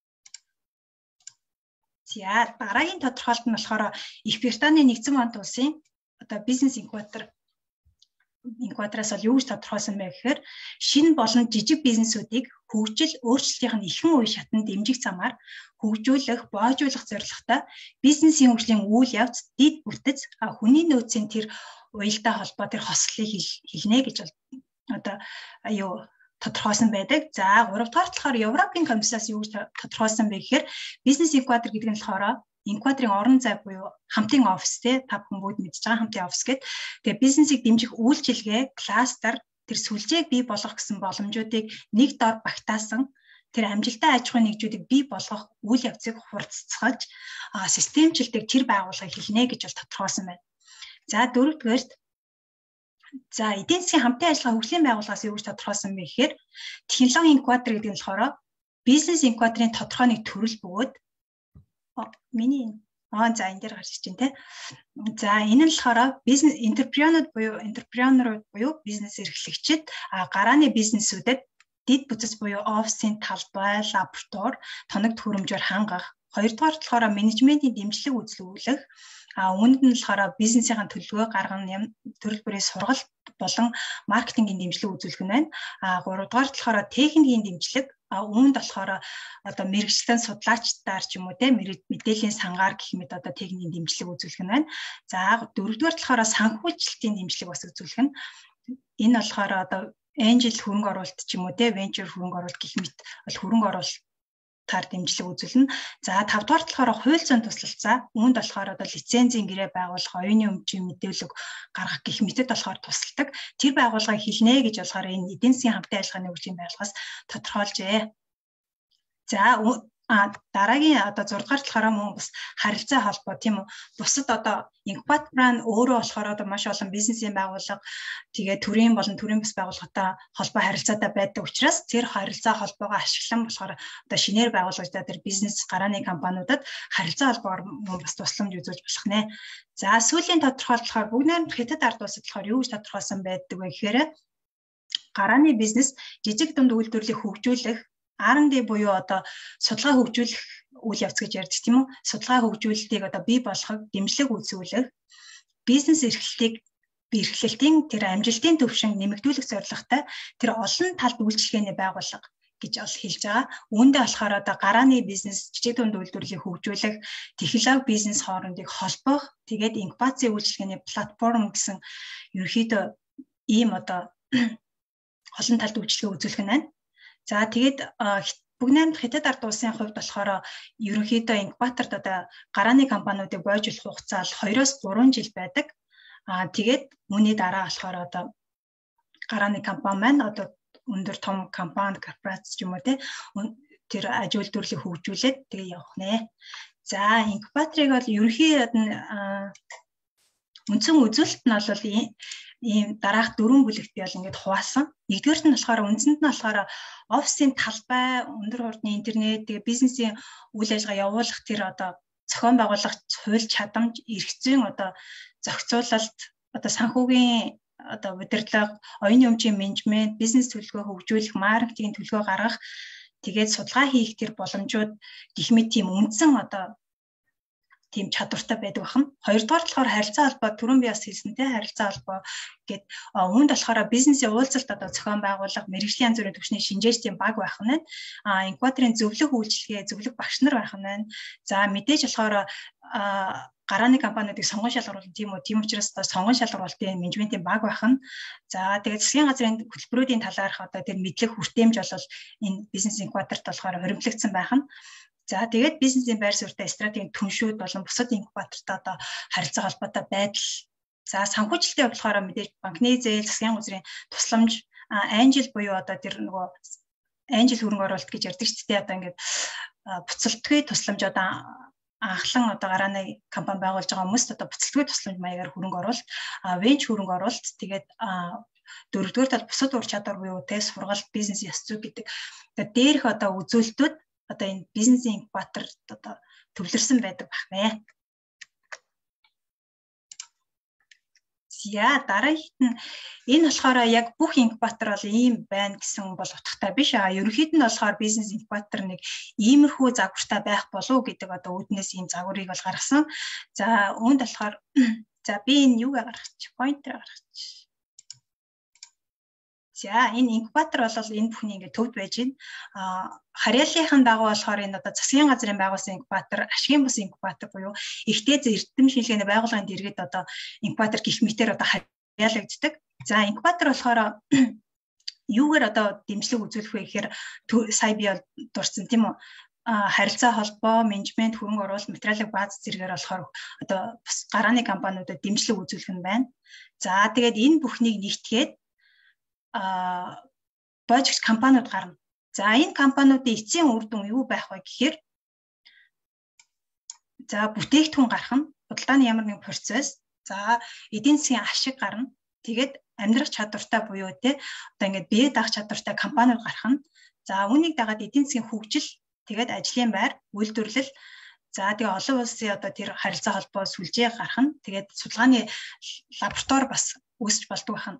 За дараагийн тодорхойлолт нь болохоор Их Британий нэгдсэн улсын улсын одоо бизнес инкубатор инкубатороос бол юу гэж тодорхойлсон бэ гэхээр шинэ болон жижиг бизнесүүдийг хөгжил өөрчлөлтийн нь ихэнх үе шатанд дэмжих замаар хөгжүүлэх, боожуулах зорилготой бизнесийн хөгжлийн үйл явц дэд бүтэц хүний нөөцийн тэр уялдаа холбоо тэр хослолыг хэлнэ гэж одоо аюу тодорхойлсон байдаг. За гурав дахь болохоор Европын комиссаас юу гэж тодорхойлсон бэ гэхээр бизнес инкубатор гэдэг нь болохоор инкубаторын орон зай буюу хамтын офис те та бүхэн бүгд мэдж байгаа хамтын офис гэдэг. Тэгээ бизнесийг дэмжих үйлчилгээ, кластер, тэр сүлжээг бий болгох гэсэн боломжуудыг нэг дор багтаасан тэр амжилттай аж ахуйн нэгжүүдийг бий болгох үйл явцыг хурцсгаж системчлдэг тэр байгууллагыг хэлнэ гэж бол тодорхойлсон байна. За дөрөвдүгээрт за эдийн засгийн хамтын ажиллагаа хөгжлийн байгууллагаас юу гэж тодорхойлсон бэ гэхээр технологийн инкубатор гэдэг нь болохоор бизнес инкубаторын тодорхой нэг төрөл бөгөөд миний аа за энэ дээр гарч иж байна те. За энэ нь болохоор бизнес энтерпренeur буюу энтерпренeur буюу бизнес эрхлэгчид гарааны бизнесүүдэд дэд бүтц буюу офисын талбай, лаборатори, тоног төхөөрөмжөөр хангах. Хоёрдугаар болохоор менежментийн дэмжлэг үзүүлэх. А үүнд нь болохоор бизнесийн төлөвлөгөө гаргана, төрөл бүрийн сургалт болон маркетингийн дэмжлэг үзүүлэх нь байна. А гуравдугаар болохоор техникийн дэмжлэг, а үүнд болохоор одоо мэргэжлэн судлаачдаар ч юм уу те мэдээллийн сангаар гэх мэт одоо техникийн дэмжлэг үзүүлэх нь байна. За дөрөвдүгээр болохоор санхүүжилтийн дэмжлэг бас үзүүлэх нь. Энэ болохоор одоо angel хөрөнгө оруулалт ч юм уу те venture хөрөнгө оруулалт гэх мэт бол хөрөнгө оруулалт таар дэмжлэг үзүүлнэ. За тавдугаар болохоор хууль зүйн туслалцаа, үүнд болохоор одоо лицензийн гэрээ байгуулах, оюуны өмчийн мэдээлэл гаргах гэх мэтэд болохоор тусалдаг. Тэр байгууллагыг хэлнэ гэж болохоор энэ эдийн засгийн хамтын ажиллагааны хөгжлийн байгууллагаас тодорхойлжээ. За дараагийн одоо зураг гаргалахаараа мөн бас харилцаа холбоо тийм үү. Бусад одоо инкубатор нь өөрөө болохоор одоо маш олон бизнесийн байгууллага тэгээ төрийн болон төрийн бас байгууллагатай холбоо харилцаатай байдаг учраас тэр харилцаа холбоогоо ашиглан болохоор одоо шинээр байгуулагдаад тэр бизнес гарааны компаниудад харилцаа холбоогоор мөн бас тусламж үзүүлж болох нэ. За сүүлийн тодорхойлолт болохоор бүгд найрамд хятад ард улсад болохоор юу гэж тодорхойлсон байдаг вэ гэхээр гарааны бизнес жижиг дунд үйлдвэрлэлийг хөгжүүлэх ар энд ди буюу одоо судалгаа хөгжүүлэх үйл явц гэж ярьдаг тийм үү? Судалгаа хөгжүүлэлтийг одоо бий болгохыг дэмжлэг үзүүлэх, бизнес эрхлэлтийг эрхлэлтийн тэр амжилтын түвшин нэмэгдүүлэх зорилготой тэр олон талд үйлчилгээний байгууллага гэж ол хэлж байгаа. Үүндээ болохоор одоо гарааны бизнес, жижиг дунд үйлдвэрлэлийг хөгжүүлэх, технологи бизнес хоорондыг холбох, тэгээд инкубацийн үйлчилгээний платформ гэсэн ерөнхийдөө ийм одоо олон талд үйлчилгээ үзүүлэх нь байна. За тэгээд бүгд найрамдах Хятад ард улсын хувьд болохоор ерөнхийдөө инкубаторд одоо гарааны компаниудыг бойжуулах хугацаа хоёроос гурван жил байдаг. Аа тэгээд үүний дараа болохоор одоо гарааны компани маань одоо өндөр том компани, корпорац ч юм уу тэр аж үйлдвэрлэлийг хөгжүүлээд тэгээ явах нэ. За инкубаторыг бол ерөнхий үндсэн үзүүлэлт нь бол ийм дараах дөрвөн бүлэгт бол ингээд хуваасан. Нэгдүгээрт нь болохоор үндсэнд нь болохоор офисын талбай, өндөр хурдны интернет, тэгээ бизнесийн үйл ажиллагаа явуулах тэр одоо зохион байгуулах хууль чадамж, эрх зүйн одоо зохицуулалт, одоо санхүүгийн одоо удирдлага, оюуны өмчийн менежмент, бизнес төлөвлөгөө хөгжүүлэх, маркетинг төлөвлөгөө гаргах, тэгээд судалгаа хийх тэр боломжууд гэх мэт тийм үндсэн одоо тийм чадвартай байдаг бахан. Хоёрдугаар болохоор харилцаа холбоо, түрүүн би бас хэлсэнтэй харилцаа холбоо гэд үүнд болохоор бизнесийн уулзалт одоо зохион байгуулах, мэргэжлийн янз бүрийн түвшний шинжээч тийм баг байх нь. А инкубаторын зөвлөх үйлчилгээ, зөвлөх багш нар байх нь. За мэдээж болохоор гарааны компаниудыг сонгон шалгаруулах тийм үү. Тийм учраас одоо сонгон шалгаруулалтын менежментийн баг байх нь. За тэгээд засгийн газрын хөтөлбөрүүдийн талаарх одоо тэр мэдлэг хүртээмж бол энэ бизнес инкубаторт болохоор хоригдлогдсон байх нь. За тэгээд бизнесийн байр суурьтай стратегийн түншүүд болон бусад инкубатортой одоо харилцаа холбоотой байдал. За санхүүжилтийн хувьд болохоор мэдээж банкны зээл, засгийн газрын тусламж, анжил буюу одоо тэр нөгөө анжил хөрөнгө оруулалт гэж ярьдаг ч тийм одоо ингээд буцалтгүй тусламж одоо анхлан одоо гарааны компани байгуулж байгаа хүмүүст одоо буцалтгүй тусламж маягаар хөрөнгө оруулалт, венч хөрөнгө оруулалт, тэгээд дөрөвдүгээр тал бусад ур чадвар буюу тэ сургалт, бизнес ёс зүй гэдэг. Тэгээд дээрх одоо үзүүлэлтүүд одоо энэ бизнесийн инкубаторт одоо төвлөрсөн байдаг байна. За дараагт нь энэ болохоор яг бүх инкубатор бол ийм байна гэсэн бол утгатай биш. А ерөнхийд нь болохоор бизнес инкубатор нэг иймэрхүү загвартай байх болов гэдэг одоо үүднээс ийм загварыг бол гаргасан. За үүнд болохоор за би энэ юугаар гаргачих, поинтер гаргачих. За энэ инкубатор бол энэ бүхний ингээд төвд байж байна. А харьяаллынхаа дагуу болохоор энэ одоо засгийн газрын байгуулсан инкубатор, ашигын бус инкубатор буюу ихтэй эрдэм шинжилгээний байгууллагын дэргэд одоо инкубатор гих мэтээр одоо харьяалагддаг. За инкубатор болохоор юугаар одоо дэмжлэг үзүүлэх вэ гэхээр сая би дурдсан тийм үү? Харилцаа холбоо, менежмент, хөрөнгө оруулалт, материалын бааз зэрэгээр болохоор одоо гарааны компаниудад дэмжлэг үзүүлэх нь байна. За тэгээд энэ бүхнийг нэгтгээд а божигч компаниуд гарна. За энэ компаниудын эцсийн үр дүн юу байх вэ гэхээр за бүтээгдэхүүн гарах нь, худалдааны ямар нэгэн процесс, за эдийн засгийн ашиг гарна. Тэгээд амьдрах чадвартай буюу те одоо ингээд бие даах чадвартай компаниуд гарах нь. За үүнийг дагаад эдийн засгийн хөгжил, тэгээд ажлын байр, үйлдвэрлэл, за тэгээ олон улсын одоо тэр харилцаа холбоо сүлжээ гарах нь. Тэгээд судалгааны лаборатори бас үүсч болдог байна.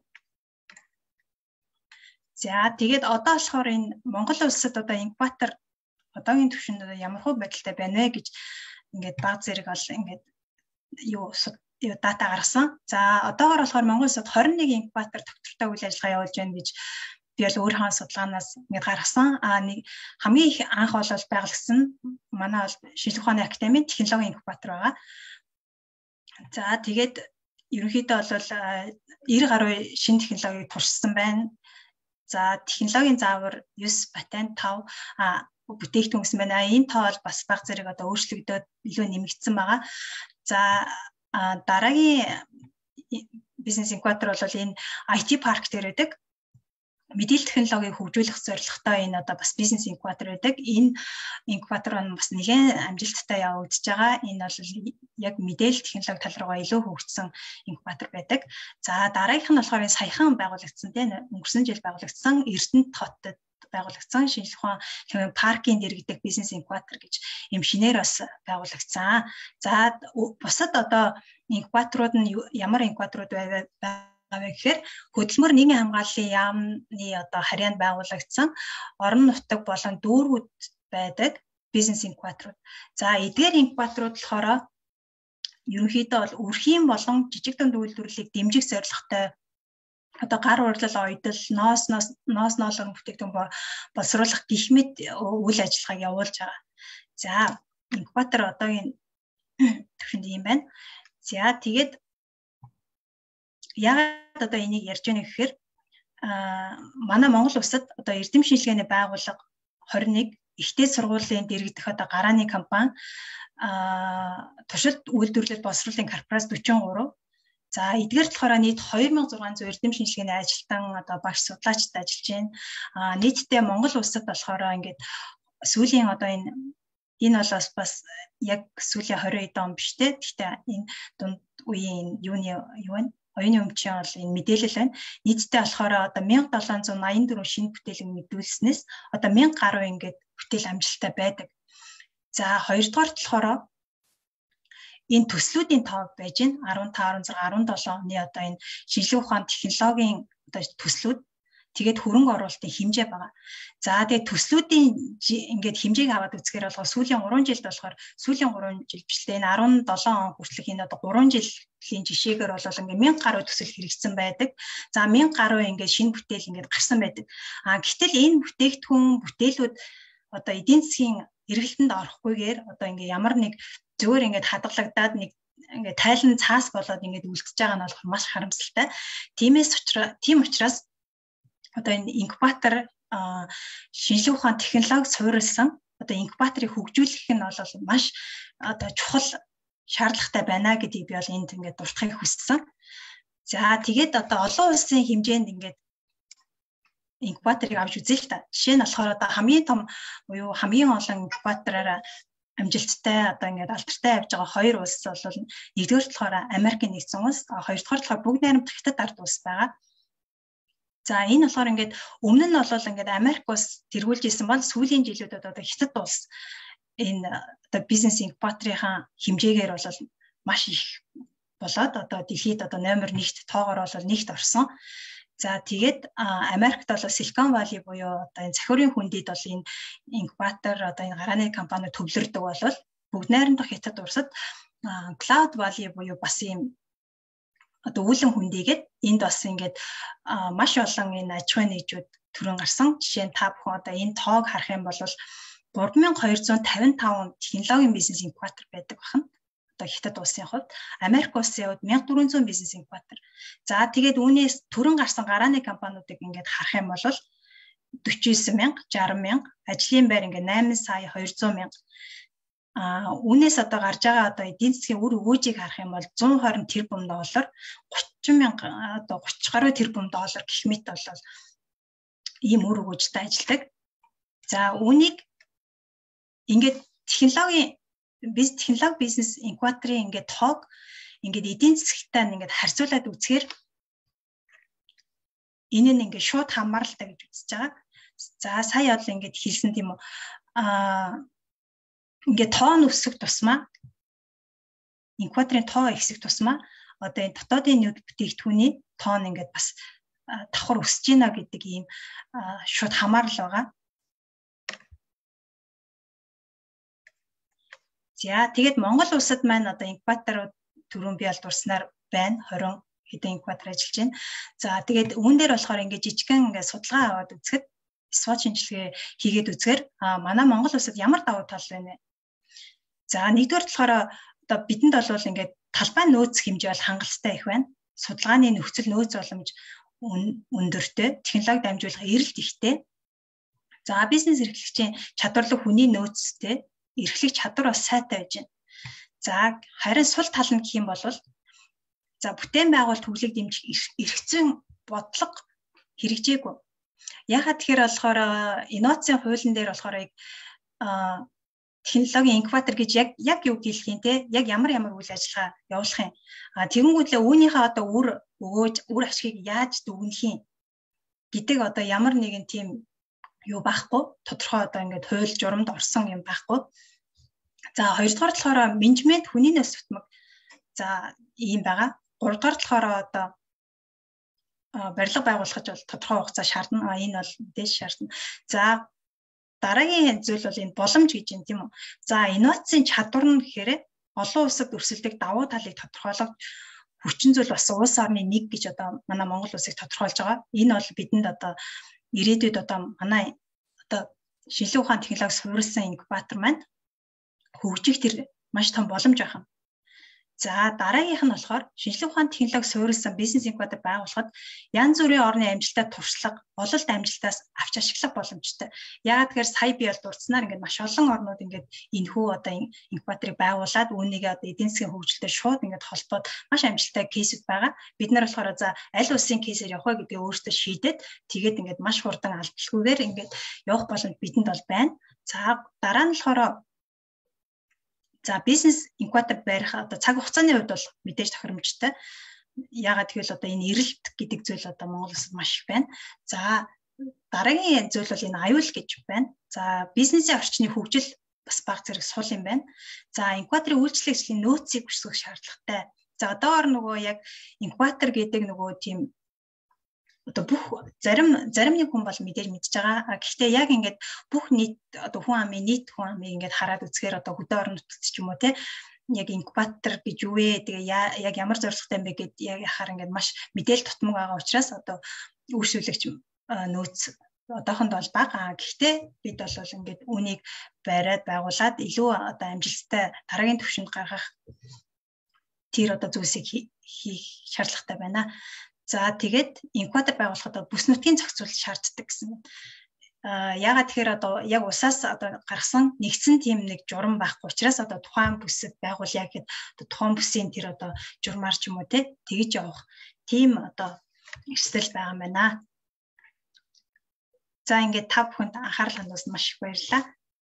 За тэгээд одоо болохоор энэ Монгол улсад одоо инкубатор одоогийн түвшинд ямар хөө байдалтай байна вэ гэж ингээд баг зэрэг бол ингээд юу юу дата гаргасан. За одоогоор болохоор Монгол улсад хорин нэг инкубатор доктортой үйл ажиллагаа явуулж байна гэж би бол өөрийнхөө судалгаанаас ингээд гаргасан. А нэг хамгийн их анх бол байгуулсан манай бол шинжлэх ухааны академийн технологийн инкубатор байгаа. За тэгээд ерөнхийдөө бол нব্бэ гаруй шинэ технологиг туршсан байна. За технологийн заавар девять патент тавь а бүтээгдэхүүн гэсэн байна. Энэ тоо бол бас баг зэрэг одоо өөрчлөгдөөд илүү нэмэгдсэн байгаа. За дараагийн бизнес инкубатор бол энэ ай ти парк дээр байдаг. Мэдээлэл технологиг хөгжүүлэх зорилготой энэ одоо бас бизнес инкубатор байдаг. Энэ инкубатор нь бас нэгэн амжилттай явагдаж байгаа. Энэ бол яг мэдээлэл технологи тал руугаа илүү хөгжсөн инкубатор байдаг. За дараагийнх нь болохоор энэ саяхан байгуулагдсан тийм өнгөрсөн жил байгуулагдсан Эрдэнэт хотод байгуулагдсан шинжлэх ухааны паркийн дэргэдэг бизнес инкубатор гэж юм шинээр бас байгуулагдсан. За бусад одоо инкубаторууд нь ямар инкубаторууд байв гэхээр хөдөлмөр нийгмийн хамгааллын яамны одоо харьяанд байгуулагдсан орон нутаг болон дүүргүүд байдаг бизнес инкубаторууд. За эдгээр инкубаторууд болохоор ерөнхийдөө бол өрхийн болон жижиг дунд үйлдвэрлэлийг дэмжих зорилготой одоо гар урлал, оёдол, ноос ноос ноос ноолгон бүтээгдэхүүн боловсруулах гэх мэт үйл ажиллагааг явуулж байгаа. За инкубатор одоогийн төвшөнд юм байна. За тэгээд яагаад одоо энийг ярьж байна гэхээр а манай Монгол улсад одоо эрдэм шинжилгээний байгууллага двадцать one ихтэй сургуулийн дэргэдэх одоо гарааны компани а туршилт үйлдвэрлэл боловсруулалтын корпорац forty three. За эдгээр болохоор нийт two thousand six hundred эрдэм шинжилгээний ажилтан одоо багш судлаачид ажиллаж байна. А нийтдээ Монгол улсад болохоор ингээд сүүлийн одоо энэ энэ бол бас яг сүүлийн twenty он биш те. Гэхдээ энэ дунд үеийн юуны юу вэ? Оюуны өмчийн бол энэ мэдээлэл байна. Нийтдээ болохоор одоо seven thousand seven hundred ninety-four шинэ бүтээлэг мэдүүлснээс одоо one thousand гаруй ингээд бүтээл амжилттай байдаг. За хоёрдугаар болохоор энэ төслүүдийн тоо байж байна. fifteen, sixteen, seventeen оны одоо энэ шинжилгээ ухаан технологийн одоо төслүүд тэгээд хөрөнгө оруулалтын хэмжээ байгаа. За тэгээд төслүүдийн ингээд хэмжээг аваад үзэхээр болохоор сүүлийн three жилд болохоор сүүлийн three жил бичлээ энэ seventeen он хүртэлх энэ одоо three жилийн жишээгээр бол ингээд one thousand гаруй төсөл хэрэгжсэн байдаг. За one thousand гаруй ингээд шинэ бүтээл ингээд гарсан байдаг. А гэтэл энэ бүтээгдэхүүн бүтээлүүд одоо эдийн засгийн эргэлтэнд орохгүйгээр одоо ингээд ямар нэг зөвөр ингээд хадгалагдаад нэг ингээд тайлан цаас болоод ингээд үлдчихэж байгаа нь болохоор маш харамсалтай. Тиймээс учраас тийм учраас одоо энэ инкубатор шинжилгээ ухаан технологи суурилсан одоо инкубаторыг хөгжүүлэх нь бол маш одоо чухал шаардлагатай байна гэдгийг би бол энд ингээд дуртахыг хүссэн. За тэгээд одоо олон улсын хэмжээнд ингээд инкубаторыг авч үзье л та. Жишээ нь болохоор одоо хамгийн том буюу хамгийн олон инкубатораар амжилттай одоо ингээд алдартай явж байгаа хоёр улс бол нэгдүгээр болохоор Америкийн нэгдсэн улс, хоёрдугаар болохоор бүгд найрамдах Хятад ард улс байгаа. За энэ болохоор ингээд өмнө нь бол ингээд Америк улс тэргүүлж исэн бол сүүлийн жилүүдэд одоо Хятад улс энэ одоо бизнес инкубаторын хэмжээгээр бол маш их болоод одоо дэлхийд одоо номер one-т тоогоор бол нэгт орсон. За тэгээд Америкт бол Silicon Valley буюу одоо энэ захиурын хүндийд бол энэ инкубатор одоо энэ гарааны компаниуд төвлөрдөг бол бүгд найрамдах Хятад улсад Cloud Valley буюу бас ийм одоо үүлэн хүндийгээд энд бас ингээд маш олон энэ аж ахуйн нэгжүүд төрөн гарсан. Жишээ нь та бүхэн одоо энэ тоог харах юм бол three thousand two hundred fifty-five технологийн бизнес инкубатор байдаг бахан. Одоо Хятад улсын хувьд, Америк улсын хувьд one thousand four hundred бизнес инкубатор. За тэгээд үүнээс төрөн гарсан гарааны компаниудыг ингээд харах юм бол forty-nine thousand, sixty thousand, ажлын байр ингээд eight сая two hundred мянга. А үүнээс одоо гарч байгаа одоо эдийн засгийн үр өгөөжийг харах юм бол one hundred twenty тэрбум доллар, thirty мянга одоо thirty гаруй тэрбум доллар гэх мэт бол ийм үр өгөөжтэй ажилладаг. За үүнийг ингээд технологийн biz технологи бизнес инкубаторын ингээд тоог ингээд эдийн засгтай ингээд харьцуулаад үзэхээр энэ нь ингээд шууд хамааралтай гэж үзэж байгаа. За сая бол ингээд хэлсэн тийм үү. А ингээд тоон өсөх тусмаа инкубаторын тоо ихсэх тусмаа одоо энэ дотоодын нүд бүтээгдэхүүний тоон ингээд бас давхар өсөж гинэ гэдэг ийм шууд хамаарал байгаа. За тэгээд Монгол улсад маань одоо инкубаторууд түрүүн би аль дурснаар байна twenty хэдэн инкубатор ажиллаж байна. За тэгээд үүн дээр болохоор ингээд жижигхэн ингээд судалгаа аваад үзэхэд SWOT шинжилгээ хийгээд үзэхээр манай Монгол улсад ямар давуу тал байна вэ? За нэгдүгээр болохоор одоо бидэнд бол ингээд талбай нөөц хэмжээ бол хангалттай их байна. Судалгааны нөхцөл нөөц боломж өндөртэй, технологи дамжуулах эрэлт ихтэй. За бизнес эрхлэгчийн чадварлаг хүний нөөцтэй, эрхлэх чадвар бас сайтай байж байна. За харин сул тал нь гэх юм бол за бүтээн байгуулалт хөгжлийг дэмжих эрхцэн бодлого хэрэгжээгүй. Яагаад тэгэхээр болохоор инновацийн хуулийн дээр болохоор технологийн инкубатор гэж яг яг юу хэлэх юм те, яг ямар ямар үйл ажиллагаа явуулах юм. А тэгэнгүүтлээ үүнийхээ одоо үр өгөөж, үр ашгийг яаж дүгнэх юм гэдэг одоо ямар нэгэн тийм юу байхгүй, тодорхой одоо ингээд хууль журамд орсон юм байхгүй. За хоёрдугаар болохоор менежмент хүний нөөц тутмаг. За ийм байгаа. Гуравдугаар болохоор одоо барилга байгуулахж бол тодорхой хугацаа шаардна. А энэ бол мэдээж шаардна. За дараагийн зүйл бол энэ боломж гэж юм тийм үү. За инновацийн чадвар нь гэхээр олон улсад өрсөлдөг давуу талыг тодорхойлох хүчин зүйл бас улс орны нэг гэж одоо манай Монгол улсыг тодорхойлж байгаа. Энэ бол бидэнд одоо ирээдүйд одоо манай одоо шинжилгээ ухаан технологи суурилсан инкубатор маань хөгжих тэр маш том боломж байна. За дараагийнх нь болохоор шинжилгээ ухаан технологи суурилсан бизнес инкубатор байгуулахад янз бүрийн орны амжилттай туршлага, бололт амжилтаас авч ашиглах боломжтой. Яагаад тэгэхээр сая би бол дурдсанаар ингээд маш олон орнууд ингээд энэхүү одоо инкубаторыг байгуулад үүнийгээ одоо эдийн засгийн хөгжилтэй шууд ингээд холбоод маш амжилттай кейсүүд байгаа. Бид нар болохоор за аль улсын кейсээр явах вэ гэдгийг өөрсдөө шийдээд тэгээд ингээд маш хурдан алдалгүйгээр ингээд явах боломж бидэнд бол байна. За дараа нь болохоор за бизнес инкубатор барих одоо цаг хугацааны хувьд бол мэдээж тохиромжтой. Яагаад гэвэл одоо энэ эрэлт гэдэг зүйл одоо Монгол улсад маш их байна. За дараагийн зүйл бол энэ аюул гэж байна. За бизнесийн орчны хөгжил бас баг зэрэг сул юм байна. За инкубаторын үйлчлэгчлийн нөөцийг өсгөх шаардлагатай. За одоогоор нөгөө яг инкубатор гэдэг нөгөө тийм одоо бүх зарим зарим нэг хүн бол мэдээж мэдж байгаа. Гэхдээ яг ингээд бүх нийт одоо хүн амын нийт хүн амыг ингээд хараад үзэхээр одоо хөдөө орон нутгад ч юм уу те яг инкубатор гэж юу вэ? Тэгээ яг ямар зорилготой юм бэ гэд яг яхаар ингээд маш мэдээлэл тутмаг байгаа учраас одоо үйлчлэгч нөөц одоохонд бол бага. Гэхдээ бид бол ингээд үүнийг бариад байгуулад илүү одоо амжилттай дараагийн түвшинд гаргах тэр одоо зүйлсийг хийх шаардлагатай байна. За тэгээд инкубатор байгуулахад бүс нутгийн зохицуулалт шаарддаг гэсэн байна. Аа ягаад тэгэхээр одоо яг усаас одоо гаргасан нэгдсэн тийм нэг журам байхгүй учраас одоо тухайн бүсэд байгуулъя гэхэд одоо тухайн бүсийн тэр одоо журмаар ч юм уу те тэгж явах тийм одоо эрсдэл байгаа юм байна. За ингээд та бүхэнд анхаарал хандуулсанд маш их баярлалаа.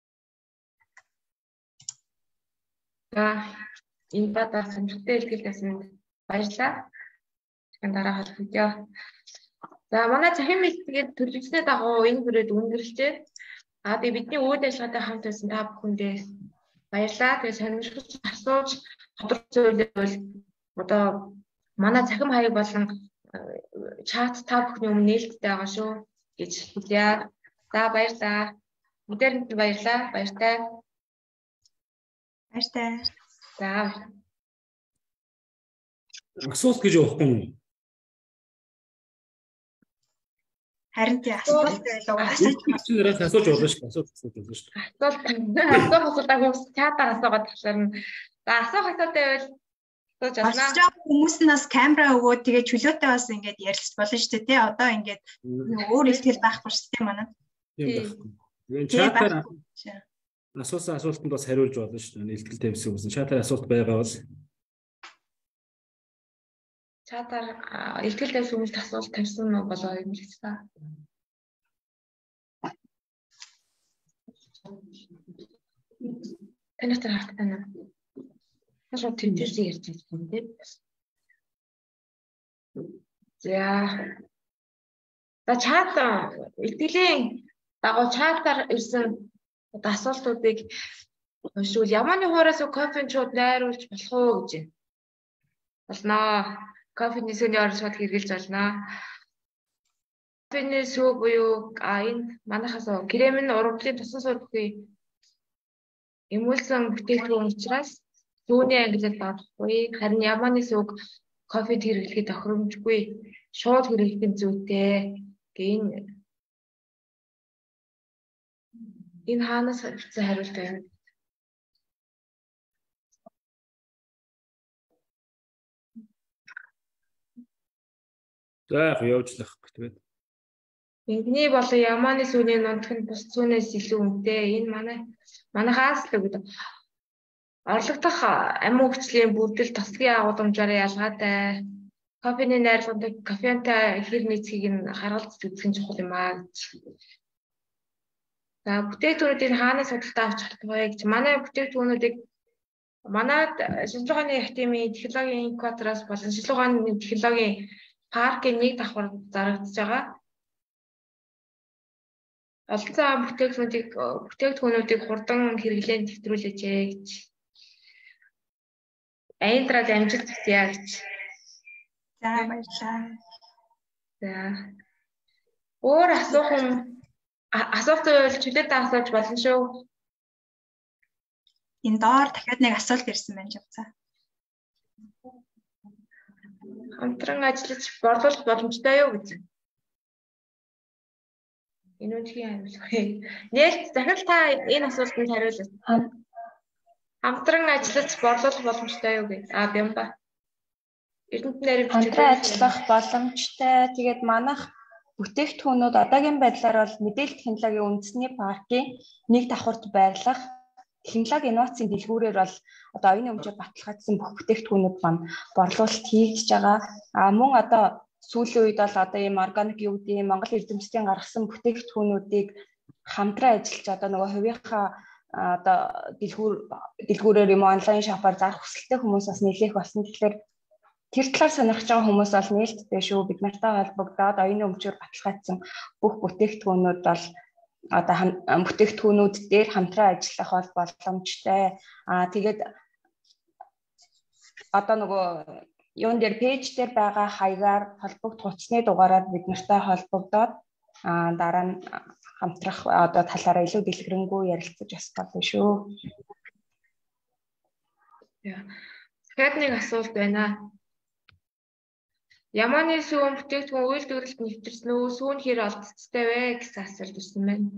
За энэ бата сонирхолтой илэрхийлсэнд баярлалаа. Дараа холбогдё. За манай цахим мэлтгээд төлөвлөсний дагуу энэ бүрээд үндэрлжээ. А тэгээ бидний үйл ажиллагаатай хамт байсан та бүхэндээ баярлалаа. Тэгээ сонирхож асууж тодорхой зүйлээ бол одоо манай цахим хаяг болон чат та бүхний өмнө нээлттэй байгаа шүү гэж хэлье. За баярлалаа. Мэдээрэнд баярлалаа. Баяртай. Баяртай. За. Асуулт гэж явахгүй юм. Харин тий асуулт байлаа. Асуулт асууж болно шүү. Асуулт асууж болно шүү. Асуулт асуух асуултаа хүмүүс чатаар асуугаад тахлаар нь. За асуух асуултаа байвал асууж байна. Хүмүүс нь бас камера өгөөд тэгээ чөлөөтэй бас ингээд ярилцж болно шүү дээ тий. Одоо ингээд өөр ихтгэл байхгүй шүү дээ манад. Тийм байхгүй. Тэгээд чатаар асуусан асуултанд бас хариулж болно шүү дээ. Илтгэл тавьсан хүмүүс. Чатаар асуулт байгаа бол чатаар илтгэл тавьсан хүмүүст асуулт тавьсан нь болоо юм шиг та. Танайтай хартаа наа. Нашаа тэмдэрсэн ярьж байсан тийм. За. За чат илтгэлийн дагуу чатаар ирсэн асуултуудыг уншвал ямааны хуураас кофенд шууд найруулж болох уу гэж байна. Болно. Кофений сүний оршууд хэрэгжилж болно. Кофений сүү буюу а энэ манайхаас крем нь ургамлын тусан суурь бүхий эмүүлсэн бүтээгдэхүүн учраас сүүний ангилал болохгүй. Харин ямааны сүүг кофед хэрэглэхэд тохиромжгүй. Шууд хэрэглэх нь зүйтэй. Гин энэ хаанаас хэлсэн хариулт байна? За явуулах гэдэг. Бидний болон ямааны сүүний нундх нь бус сүүнээс илүү үнэтэй. Энэ манай манайхаас л гэдэг. Орлогдох амин хүчлийн бүрдэл тослогийн агуулмжаар ялгаатай. Кофений найрлагыг кофентай хэр нийцгийг нь харгалзаж үзэх нь чухал юм аа гэж. За бүтээгдэхүүнүүдийг хаанаас судалтай авч чадах вэ гэж манай бүтээгдэхүүнүүдийг манайд шинжилгээ ухааны академийн технологийн инкубатороос болон шинжилгээ ухааны технологийн паркийн нэг давхар зарагдаж байгаа. Олон цагаан бүтээгдэхүүнүүдийг бүтээгдэхүүнүүдийг хурдан хэрэглээнд нэвтрүүлээч гэж. Аяндра дамжуулт хийя гэж. За баярлалаа. За. Өөр асуух юм асуулт байвал чөлөөтэй асууж болно шүү. Энэ доор дахиад нэг асуулт ирсэн байна жаа. хамтран ажиллаж борлуулах боломжтой юу гэж. Энэ үндгийн хариулт. Нээлт дахиад та энэ асуултанд хариулъя. Хамтран ажиллаж борлуулах боломжтой юу гэж. А бям ба. Эрдэнэт нарийн хамтран ажиллах боломжтой. Тэгээд манайх бүтээгдэхүүнүүд одоогийн байдлаар бол мэдээлэл технологийн үндэсний паркийн нэг давхурт байрлах технологи инновацийн дэлгүүрээр бол одоо оюуны өмчөөр баталгаажсан бүх бүтээгдэхүүнүүд маань борлуулалт хийгдэж байгаа. А мөн одоо сүүлийн үед бол одоо ийм органик юу гэдэг Монгол эрдэмтдийн гаргасан бүтээгдэхүүнүүдийг хамтран ажиллаж одоо нөгөө хувийнхаа одоо дэлгүүр дэлгүүрээр юм онлайн шопоор зарах хүсэлтэй хүмүүс бас нэлээх болсон. Тэгэхээр тэр талаар сонирхож байгаа хүмүүс бол нээлттэй шүү. Бид нартай холбогдоод оюуны өмчөөр баталгаажсан бүх бүтээгдэхүүнүүд бол одоо бүтээгдэхүүнүүд дээр хамтран ажиллах бол боломжтой. Аа тэгээд одоо нөгөө юун дээр пэйж дээр байгаа хаягаар холбогдох утасны дугаараар бид нартай холбогдоод аа дараа нь хамтрах одоо талаараа илүү дэлгэрэнгүй ярилцаж бас болно шүү. Яа. Дахиад нэг асуулт байна. Ямааны сүүн бүтээгдэхүүн үйлдвэрлэлд нэвтэрсэн үү? Сүүн хэр олдцтой вэ гэсэн асуулт ирсэн байна.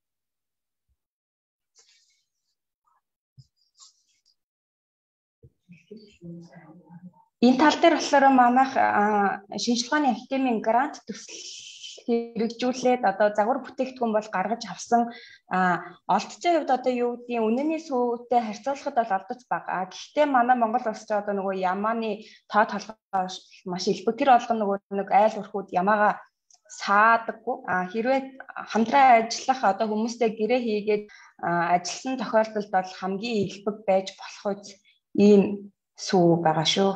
Энэ тал дээр болохоор манайх шинжилгээ ухааны академийн грант төсөл хэрэгжүүлээд одоо загвар бүтээгдэхүүн бол гаргаж авсан олдцын хувьд одоо юу гэдгийг үнэний сүүтэй харьцуулахад бол олдоц бага. Гэхдээ манай Монгол улс ч одоо нөгөө ямааны тоо толгой маш илбэг. Тэр болгоно нөгөө нэг айл өрхүүд ямаага саадаггүй. А хэрвээ хамтран ажиллах одоо хүмүүстэй гэрээ хийгээд ажилласан тохиолдолд бол хамгийн илбэг байж болох үз ийм сүү байгаа шүү.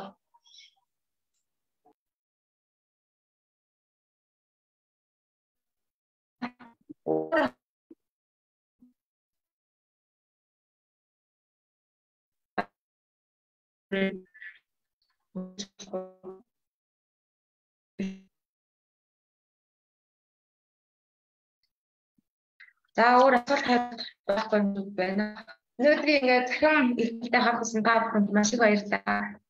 За өөр асуулт байхгүй байна. Өнөөдрийн ингээд дахин илттэй хавхсан та бүхэнд маш их баярлалаа.